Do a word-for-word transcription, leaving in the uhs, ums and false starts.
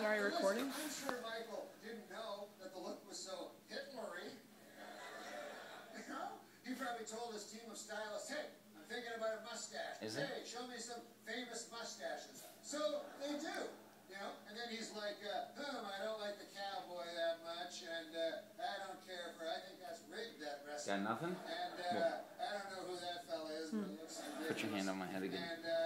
Sorry, recording? I'm sure Michael didn't know that the look was so Hitlery. You know? He probably told his team of stylists, hey, I'm thinking about a mustache. Is hey, it? show me some famous mustaches. So they do. You know? And then he's like, uh, hmm, I don't like the cowboy that much, and uh, I don't care for, I think that's rigged, that wrestling. Got nothing? And uh, I don't know who that fella is, but it looks ridiculous. Put your hand on my head again. And, uh,